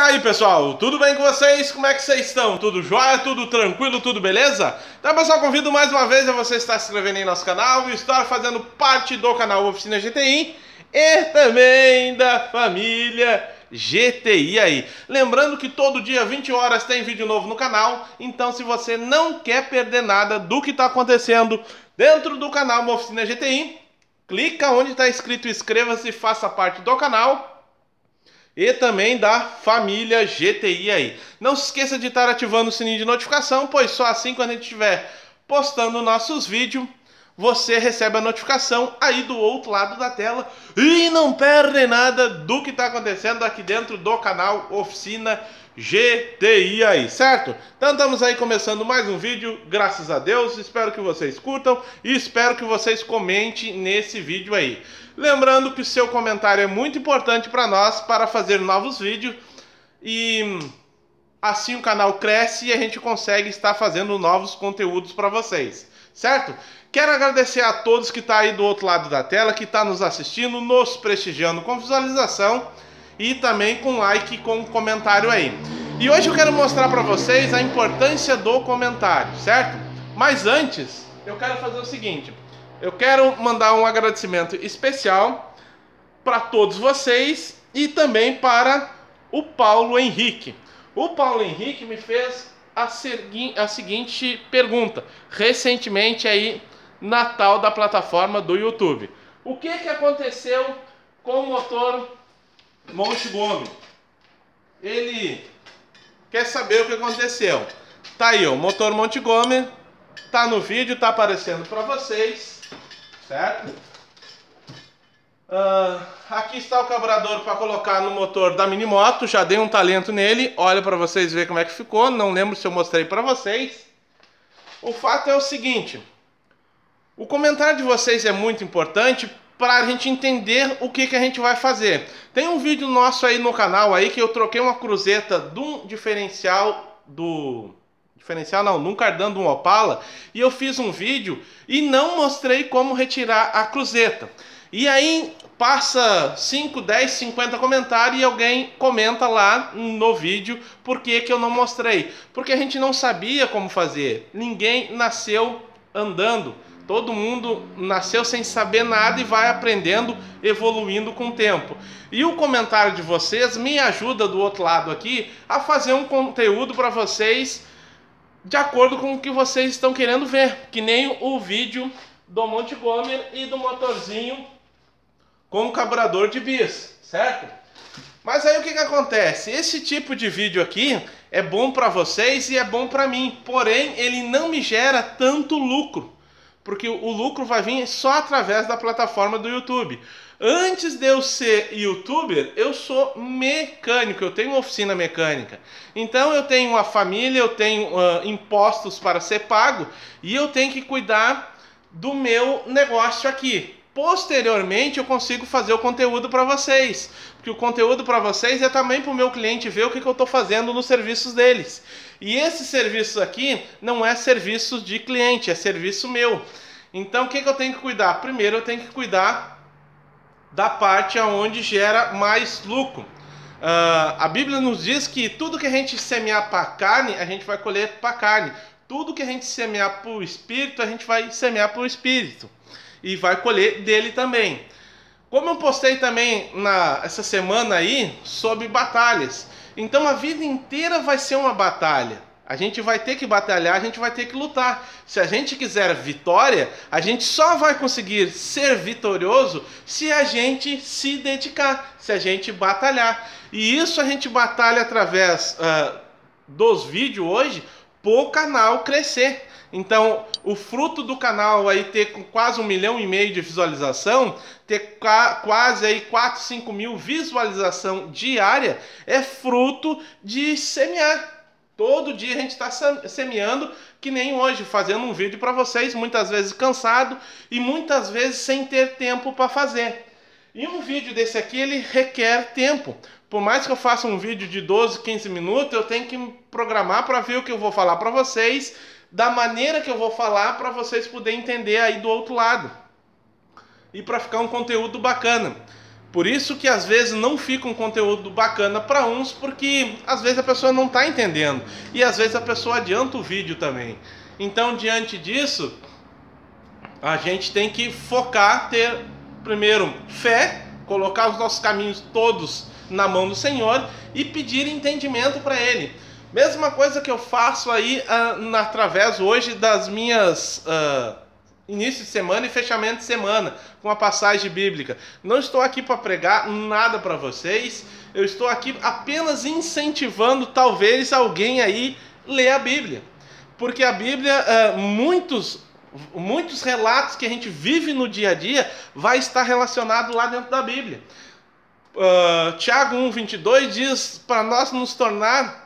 aí, pessoal, tudo bem com vocês? Como é que vocês estão? Tudo jóia? Tudo tranquilo? Tudo beleza? Então, pessoal, convido mais uma vez a você estar se inscrevendo em nosso canal e estar fazendo parte do canal Oficina GTI e também da família GTI aí. Lembrando que todo dia, 20 horas, tem vídeo novo no canal, então se você não quer perder nada do que está acontecendo dentro do canal Oficina GTI, clica onde está escrito inscreva-se e faça parte do canal e também da família GTI aí. Não se esqueça de estar ativando o sininho de notificação, pois só assim, quando a gente estiver postando nossos vídeos, você recebe a notificação aí do outro lado da tela e não perde nada do que está acontecendo aqui dentro do canal Oficina GTI aí, certo? Então estamos aí começando mais um vídeo, graças a Deus, espero que vocês curtam e espero que vocês comentem nesse vídeo aí. Lembrando que o seu comentário é muito importante para nós, para fazer novos vídeos e assim o canal cresce e a gente consegue estar fazendo novos conteúdos para vocês, certo? Quero agradecer a todos que estão aí do outro lado da tela, que estão nos assistindo, nos prestigiando com visualização e também com like e com comentário aí. E hoje eu quero mostrar para vocês a importância do comentário, certo? Mas antes, eu quero fazer o seguinte, eu quero mandar um agradecimento especial para todos vocês e também para o Paulo Henrique. O Paulo Henrique me fez a seguinte pergunta, recentemente aí na tal da plataforma do YouTube. O que aconteceu com o motor Montgomery? Ele quer saber o que aconteceu. Tá aí, ó, o motor Montgomery, tá no vídeo, tá aparecendo para vocês, certo? Aqui está o carburador para colocar no motor da Minimoto, já dei um talento nele, olha para vocês verem como é que ficou, não lembro se eu mostrei para vocês. O fato é o seguinte, o comentário de vocês é muito importante para a gente entender o que a gente vai fazer. Tem um vídeo nosso aí no canal aí que eu troquei uma cruzeta de um num cardan de um Opala, e eu fiz um vídeo e não mostrei como retirar a cruzeta. E aí passa 5, 10, 50 comentários e alguém comenta lá no vídeo por que eu não mostrei. Porque a gente não sabia como fazer. Ninguém nasceu andando. Todo mundo nasceu sem saber nada e vai aprendendo, evoluindo com o tempo. E o comentário de vocês me ajuda do outro lado aqui a fazer um conteúdo para vocês de acordo com o que vocês estão querendo ver. Que nem o vídeo do Montgomery e do motorzinho com o carburador de bis, certo? Mas aí o que acontece? Esse tipo de vídeo aqui é bom para vocês e é bom para mim. Porém, ele não me gera tanto lucro. Porque o lucro vai vir só através da plataforma do YouTube. Antes de eu ser youtuber, eu sou mecânico, eu tenho uma oficina mecânica. Então eu tenho uma família, eu tenho impostos para ser pago e eu tenho que cuidar do meu negócio aqui. Posteriormente eu consigo fazer o conteúdo para vocês, porque o conteúdo para vocês é também para o meu cliente ver o que eu estou fazendo nos serviços deles. E esse serviço aqui não é serviço de cliente, é serviço meu. Então o que eu tenho que cuidar? Primeiro eu tenho que cuidar da parte onde gera mais lucro. A Bíblia nos diz que tudo que a gente semear para carne, a gente vai colher para carne. Tudo que a gente semear para o Espírito, a gente vai semear para o Espírito. E vai colher dele também. Como eu postei também essa semana aí sobre batalhas. Então a vida inteira vai ser uma batalha. A gente vai ter que batalhar, a gente vai ter que lutar. Se a gente quiser vitória, a gente só vai conseguir ser vitorioso se a gente se dedicar, se a gente batalhar. E isso a gente batalha através dos vídeos hoje para o canal crescer. Então, o fruto do canal aí ter quase 1,5 milhão de visualização, ter quase aí 4, 5 mil visualização diária, é fruto de semear. Todo dia a gente está semeando, que nem hoje, fazendo um vídeo para vocês, muitas vezes cansado e muitas vezes sem ter tempo para fazer. E um vídeo desse aqui, ele requer tempo. Por mais que eu faça um vídeo de 12, 15 minutos, eu tenho que me programar para ver o que eu vou falar para vocês, da maneira que eu vou falar, para vocês poderem entender aí do outro lado. E para ficar um conteúdo bacana. Por isso que às vezes não fica um conteúdo bacana para uns, porque às vezes a pessoa não está entendendo. E às vezes a pessoa adianta o vídeo também. Então, diante disso, a gente tem que focar, ter primeiro fé, colocar os nossos caminhos todos na mão do Senhor e pedir entendimento para Ele. Mesma coisa que eu faço aí através hoje das minhas início de semana e fechamento de semana, com a passagem bíblica. Não estou aqui para pregar nada para vocês, eu estou aqui apenas incentivando talvez alguém aí ler a Bíblia. Porque a Bíblia, muitos relatos que a gente vive no dia a dia vai estar relacionado lá dentro da Bíblia. Tiago 1,22 diz para nós nos tornar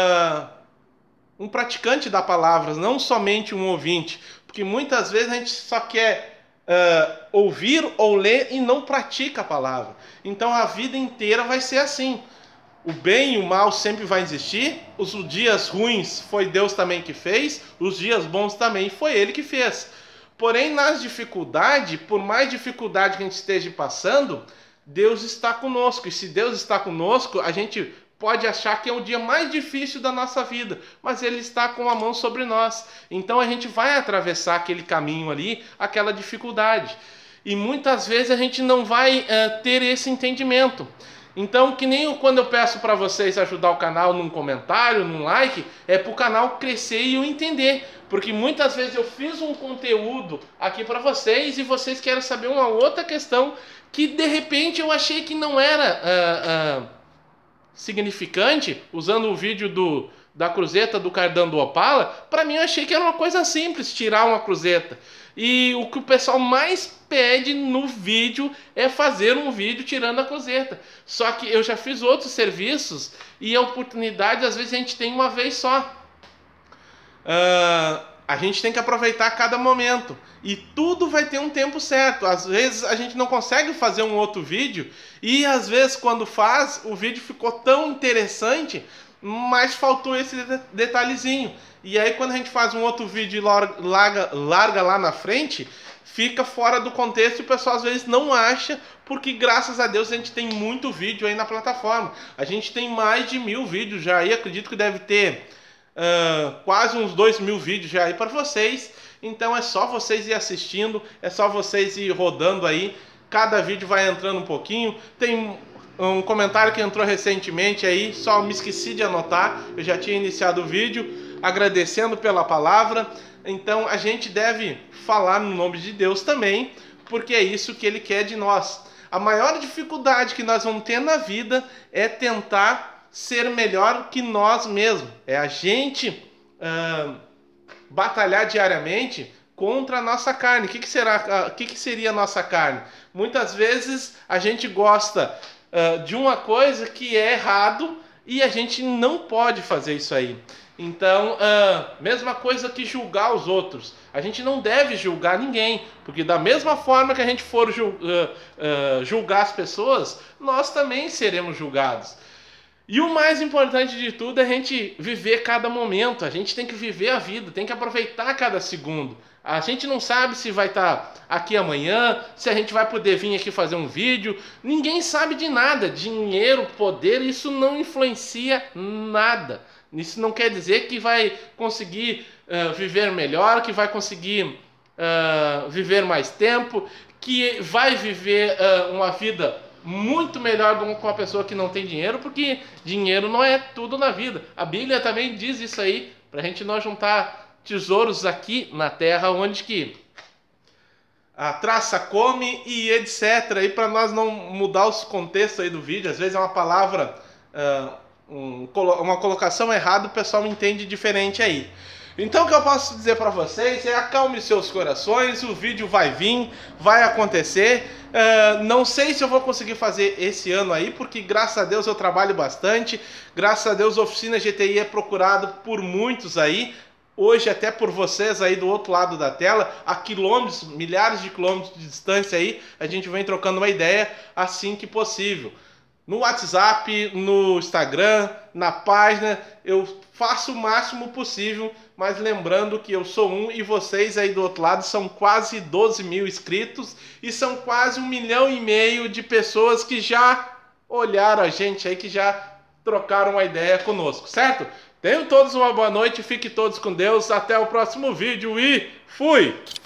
um praticante da palavra, não somente um ouvinte, porque muitas vezes a gente só quer ouvir ou ler e não pratica a palavra. Então a vida inteira vai ser assim. O bem e o mal sempre vai existir, os dias ruins foi Deus também que fez, os dias bons também foi Ele que fez. Porém, nas dificuldades, por mais dificuldade que a gente esteja passando, Deus está conosco. E se Deus está conosco, a gente pode achar que é o dia mais difícil da nossa vida, mas Ele está com a mão sobre nós. Então a gente vai atravessar aquele caminho ali, aquela dificuldade. E muitas vezes a gente não vai ter esse entendimento. Então, que nem quando eu peço para vocês ajudar o canal num comentário, num like, é para o canal crescer e eu entender. Porque muitas vezes eu fiz um conteúdo aqui para vocês e vocês querem saber uma outra questão que de repente eu achei que não era significante, usando o vídeo da cruzeta do Cardão do Opala. Para mim eu achei que era uma coisa simples, tirar uma cruzeta. E o que o pessoal mais pede no vídeo é fazer um vídeo tirando a cruzeta. Só que eu já fiz outros serviços e a oportunidade às vezes a gente tem uma vez só. A gente tem que aproveitar cada momento. E tudo vai ter um tempo certo. Às vezes a gente não consegue fazer um outro vídeo. E às vezes quando faz, o vídeo ficou tão interessante, mas faltou esse detalhezinho. E aí quando a gente faz um outro vídeo e larga lá na frente, fica fora do contexto e o pessoal às vezes não acha, porque graças a Deus a gente tem muito vídeo aí na plataforma. A gente tem mais de 1000 vídeos já aí, acredito que deve ter quase uns 2000 vídeos já aí para vocês. Então é só vocês ir assistindo, é só vocês ir rodando aí, cada vídeo vai entrando um pouquinho. Tem um comentário que entrou recentemente aí, só me esqueci de anotar, eu já tinha iniciado o vídeo, agradecendo pela palavra. Então a gente deve falar no nome de Deus também, porque é isso que Ele quer de nós. A maior dificuldade que nós vamos ter na vida é tentar ser melhor que nós mesmos. É a gente batalhar diariamente contra a nossa carne. O que seria a nossa carne? Muitas vezes a gente gosta de uma coisa que é errado e a gente não pode fazer isso aí. Então, mesma coisa que julgar os outros. A gente não deve julgar ninguém, porque da mesma forma que a gente for julgar as pessoas, nós também seremos julgados. E o mais importante de tudo é a gente viver cada momento. A gente tem que viver a vida, tem que aproveitar cada segundo. A gente não sabe se vai estar aqui amanhã, se a gente vai poder vir aqui fazer um vídeo. Ninguém sabe de nada. Dinheiro, poder, isso não influencia nada. Isso não quer dizer que vai conseguir viver melhor, que vai conseguir viver mais tempo, que vai viver uma vida muito melhor do que uma pessoa que não tem dinheiro, porque dinheiro não é tudo na vida. A Bíblia também diz isso aí, para a gente não juntar tesouros aqui na terra, onde que a traça come e etc. E para nós não mudar os contextos aí do vídeo, às vezes é uma palavra, uma colocação errada, o pessoal entende diferente aí. Então o que eu posso dizer para vocês é: acalme seus corações, o vídeo vai vir, vai acontecer. Não sei se eu vou conseguir fazer esse ano aí, porque graças a Deus eu trabalho bastante, graças a Deus a Oficina GTI é procurado por muitos aí, hoje até por vocês aí do outro lado da tela, a quilômetros, milhares de quilômetros de distância aí, a gente vem trocando uma ideia assim que possível. no WhatsApp, no Instagram, na página. Eu faço o máximo possível, mas lembrando que eu sou um e vocês aí do outro lado são quase 12 mil inscritos e são quase 1,5 milhão de pessoas que já olharam a gente aí, que já trocaram uma ideia conosco, certo? Tenham todos uma boa noite, fiquem todos com Deus, até o próximo vídeo e fui!